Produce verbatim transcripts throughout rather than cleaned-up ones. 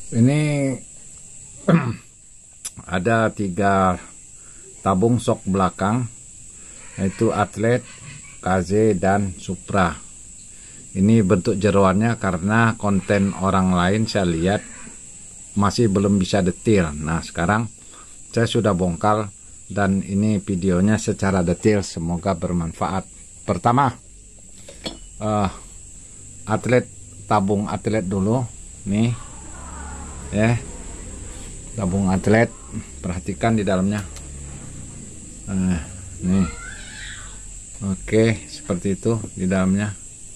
Ini ada tiga tabung sok belakang, yaitu Atlet, K Z, dan Supra. Ini bentuk jeroannya karena konten orang lain saya lihat masih belum bisa detail. Nah, sekarang saya sudah bongkar dan ini videonya secara detail, semoga bermanfaat. Pertama, uh, Atlet, tabung Atlet dulu nih ya, tabung Atlet, perhatikan di dalamnya. Nah, nih oke, seperti itu di dalamnya.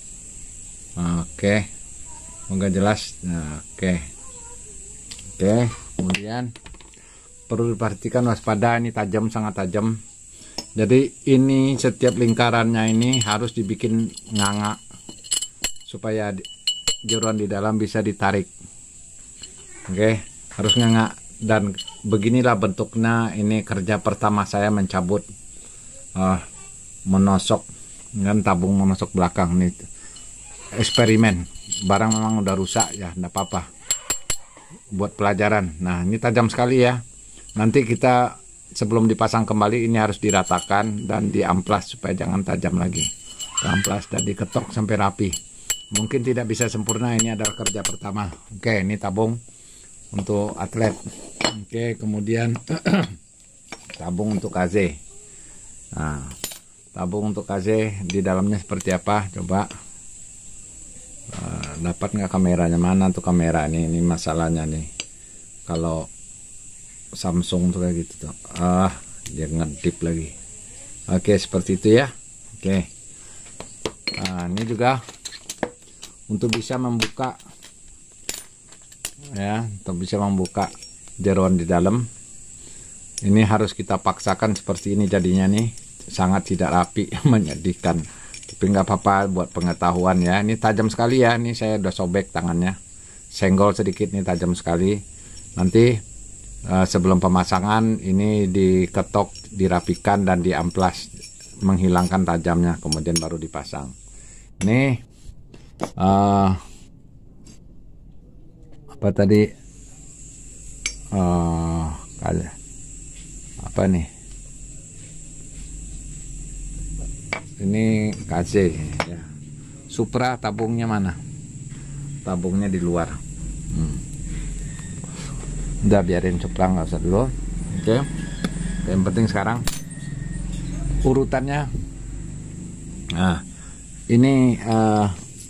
Oke, semoga jelas. Nah, oke oke kemudian perlu diperhatikan, waspada, ini tajam, sangat tajam. Jadi ini setiap lingkarannya ini harus dibikin nganga supaya jeroan di dalam bisa ditarik. Oke, harus nganga. Dan beginilah bentuknya. Ini kerja pertama saya mencabut uh, menosok dengan tabung menosok belakang. Nih eksperimen, barang memang udah rusak ya, enggak apa-apa, buat pelajaran. Nah, ini tajam sekali ya. Nanti kita sebelum dipasang kembali ini harus diratakan dan diamplas supaya jangan tajam lagi. Diamplas dan diketok sampai rapi. Mungkin tidak bisa sempurna, ini adalah kerja pertama. Oke, ini tabung untuk Atlet. Oke, kemudian tabung untuk K Z. Nah, tabung untuk K Z di dalamnya seperti apa? Coba uh, dapat nggak kameranya? Mana tuh kamera nih? Ini masalahnya nih. Kalau Samsung tuh kayak gitu tuh. Ah, dia ngedip lagi. Oke, seperti itu ya. Oke. Nah, ini juga untuk bisa membuka ya, untuk bisa membuka jeroan di dalam. Ini harus kita paksakan seperti ini jadinya nih, sangat tidak rapi, menyedihkan. Tapi nggak apa-apa buat pengetahuan ya. Ini tajam sekali ya. Ini saya udah sobek tangannya, senggol sedikit, nih tajam sekali. Nanti uh, sebelum pemasangan ini diketok, dirapikan dan diamplas, menghilangkan tajamnya, kemudian baru dipasang. Ini uh, apa tadi? Uh, apa nih? Ini K Z ya. Supra tabungnya mana? Tabungnya di luar. Hmm. Udah, biarin Supra, nggak usah dulu. Oke. Yang penting sekarang urutannya. Nah, ini uh,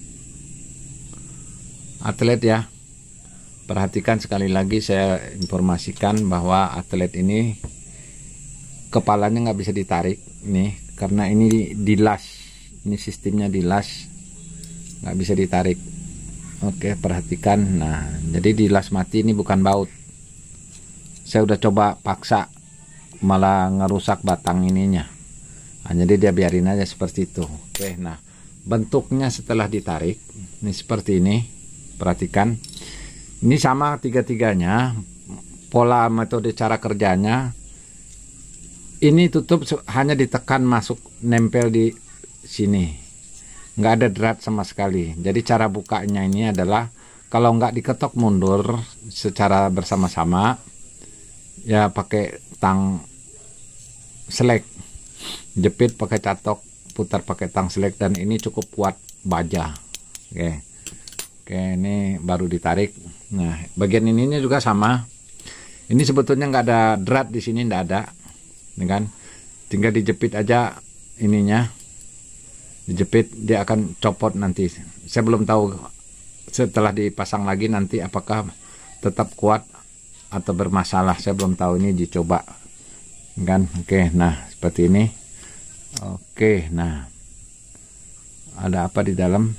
Atlet ya. Perhatikan sekali lagi, saya informasikan bahwa Atlet ini kepalanya nggak bisa ditarik nih, karena ini dilas, ini sistemnya dilas, nggak bisa ditarik. Oke, perhatikan. Nah, jadi dilas mati, ini bukan baut. Saya udah coba paksa, malah ngerusak batang ininya. Nah, jadi dia biarin aja seperti itu. Oke, nah bentuknya setelah ditarik ini seperti ini. Perhatikan, ini sama tiga-tiganya, pola metode cara kerjanya. Ini tutup hanya ditekan, masuk, nempel di sini, nggak ada drat sama sekali. Jadi cara bukanya ini adalah kalau nggak diketok mundur secara bersama-sama ya, pakai tang selek, jepit pakai catok, putar pakai tang selek, dan ini cukup kuat baja. Oke, oke, ini baru ditarik. Nah, bagian ininya juga sama. Ini sebetulnya nggak ada drat di sini, nggak ada. Ini kan tinggal dijepit aja ininya, dijepit, dia akan copot nanti. Saya belum tahu setelah dipasang lagi nanti apakah tetap kuat atau bermasalah, saya belum tahu, ini dicoba kan. Oke, nah seperti ini. Oke, nah ada apa di dalam?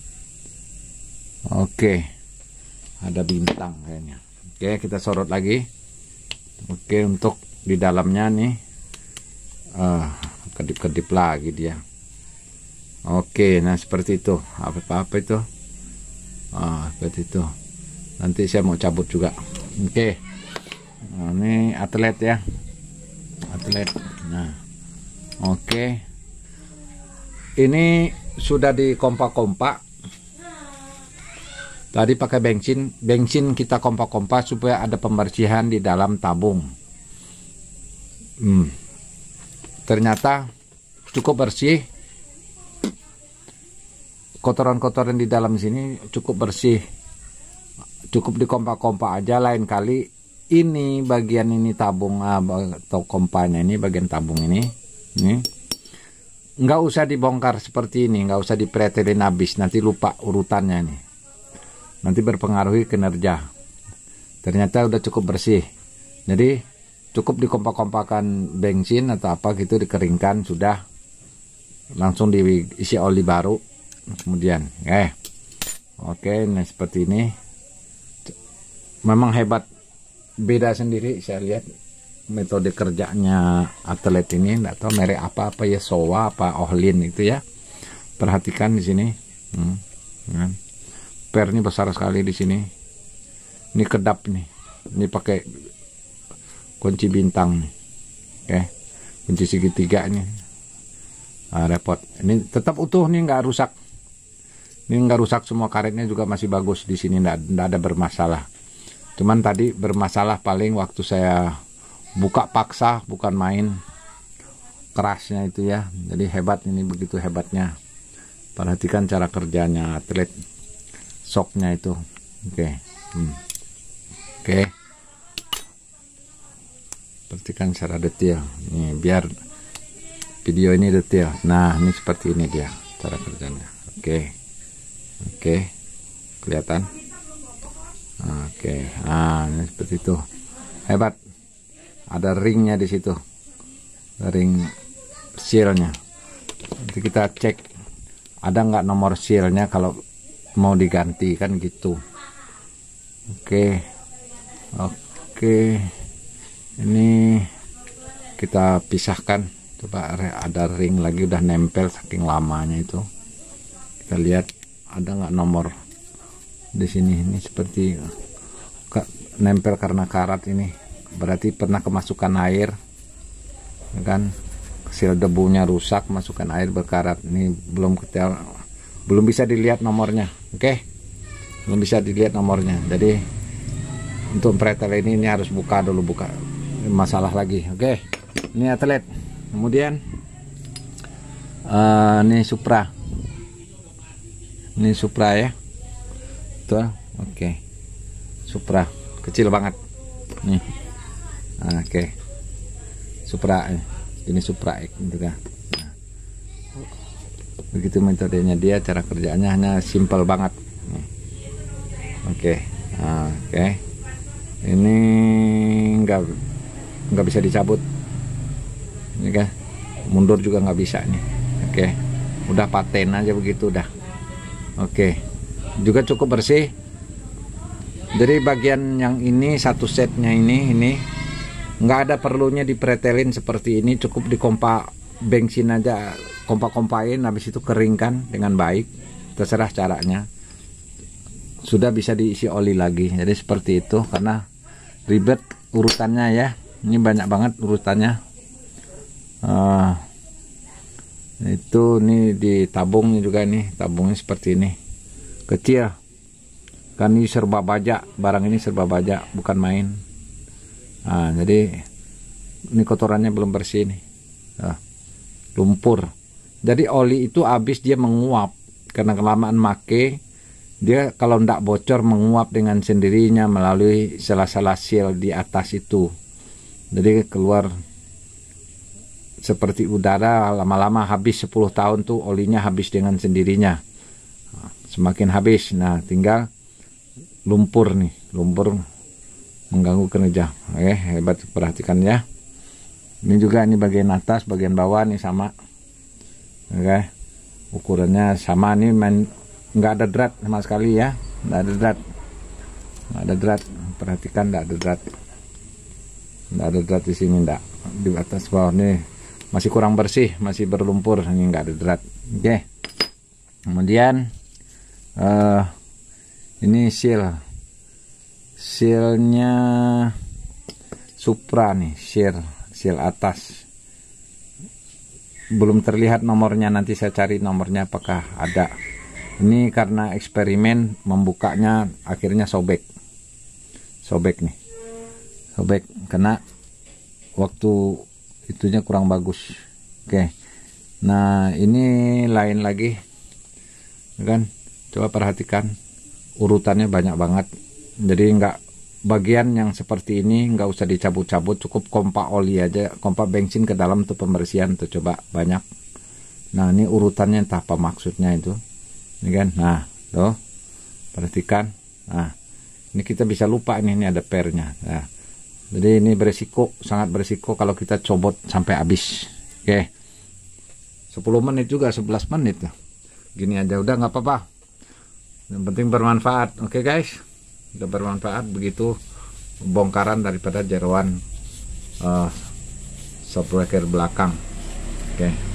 Oke, ada bintang kayaknya. Oke, kita sorot lagi. Oke, untuk di dalamnya nih uh, kedip-kedip lagi dia. Oke, nah seperti itu. Apa-apa itu? Ah, seperti itu. Nanti saya mau cabut juga. Oke, nah, ini Atlet ya, Atlet. Nah, oke, ini sudah dikompak-kompak. Tadi pakai bensin, bensin kita kompak-kompak supaya ada pembersihan di dalam tabung. Hmm. Ternyata cukup bersih. Kotoran-kotoran di dalam sini cukup bersih. Cukup dikompak-kompak aja, lain kali ini bagian ini tabung atau kompanya ini, bagian tabung ini, ini nggak usah dibongkar seperti ini, nggak usah dipretelin habis, nanti lupa urutannya nih. Nanti berpengaruhi kinerja. Ternyata udah cukup bersih. Jadi cukup dikompak-kompakan bensin atau apa gitu, dikeringkan, sudah langsung diisi oli baru. Kemudian, eh, oke, nah seperti ini. Memang hebat, beda sendiri. Saya lihat metode kerjanya Atlet ini, nggak tahu merek apa apa ya, Sowa apa Ohlin itu ya. Perhatikan di sini. Hmm, kan. Per ini besar sekali di sini. Ini kedap nih. Ini pakai kunci bintang nih. Oke. Kunci segitiga ini. Nah, repot. Ini tetap utuh nih, nggak rusak. Ini nggak rusak, semua karetnya juga masih bagus di sini, nggak, nggak ada bermasalah. Cuman tadi bermasalah paling waktu saya buka paksa, bukan main, kerasnya itu ya. Jadi hebat ini, begitu hebatnya. Perhatikan cara kerjanya Atlet. Soknya itu, oke, okay. hmm. oke, okay. Perhatikan secara detail, nih biar video ini detail. Nah, ini seperti ini dia cara kerjanya, oke, okay. oke, okay. Kelihatan, oke, okay. Nah, ini seperti itu, hebat. Ada ringnya di situ, ring sealnya. Nanti kita cek ada nggak nomor sealnya kalau mau diganti kan gitu. Oke, oke, ini kita pisahkan. Coba ada ring lagi, udah nempel saking lamanya itu. Kita lihat ada nggak nomor di sini. Ini seperti nempel karena karat ini, berarti pernah kemasukan air, kan? Seal debunya rusak, masukkan air berkarat. Ini belum kita belum bisa dilihat nomornya. Oke, okay? Belum bisa dilihat nomornya. Jadi untuk pretel ini ini harus buka dulu, buka masalah lagi. Oke, okay? Ini Atlet. Kemudian uh, ini Supra. Ini Supra ya. Tuh, oke. Okay. Supra kecil banget. Nih, oke. Okay. Supra ini Supra gitu kan. Begitu metodenya dia, cara kerjanya hanya simple banget. Oke, okay. Nah, oke, okay. Ini nggak nggak bisa dicabut, ini kan, mundur juga nggak bisa nih. Oke, okay. Udah paten aja begitu udah. Oke, okay. Juga cukup bersih. Dari bagian yang ini satu setnya ini, ini nggak ada perlunya dipretelin seperti ini, cukup dikompak bensin aja, kompak-kompain, habis itu keringkan dengan baik, terserah caranya, sudah bisa diisi oli lagi. Jadi seperti itu, karena ribet urutannya ya, ini banyak banget urutannya. Uh, itu nih di tabungnya juga nih, tabungnya seperti ini, kecil, kan ini serba baja, barang ini serba baja, bukan main. Nah, jadi ini kotorannya belum bersih nih. Uh. Lumpur. Jadi oli itu habis dia menguap karena kelamaan make, dia kalau ndak bocor menguap dengan sendirinya melalui sela-sela seal di atas itu. Jadi keluar seperti udara, lama-lama habis sepuluh tahun tuh olinya habis dengan sendirinya. Semakin habis. Nah, tinggal lumpur nih, lumpur mengganggu kerja. Oke, hebat, perhatikan ya. Ini juga, ini bagian atas, bagian bawah nih sama. Oke, ukurannya sama nih, main nggak ada drat sama sekali ya, nggak ada drat, nggak ada drat. Perhatikan, nggak ada drat, nggak ada drat di sini, nggak. Di atas bawah nih masih kurang bersih, masih berlumpur, ini nggak ada drat. Oke, kemudian uh, ini seal, sealnya Supra nih, seal. Seal atas belum terlihat nomornya, nanti saya cari nomornya apakah ada. Ini karena eksperimen membukanya akhirnya sobek. Sobek nih. Sobek karena waktu itunya kurang bagus. Oke. Nah, ini lain lagi. Kan? Coba perhatikan urutannya banyak banget. Jadi nggak bagian yang seperti ini nggak usah dicabut-cabut, cukup pompa oli aja, pompa bensin ke dalam tuh pembersihan tuh, coba banyak. Nah, ini urutannya entah apa maksudnya itu. Ini kan, nah, tuh, perhatikan. Nah, ini kita bisa lupa ini, ini ada pernya. Nah, jadi ini beresiko, sangat beresiko kalau kita cobot sampai habis. Oke, sepuluh menit juga, sebelas menit. Gini aja udah nggak apa-apa. Yang penting bermanfaat. Oke guys, udah bermanfaat begitu bongkaran daripada jeroan uh, shock breaker belakang. Oke.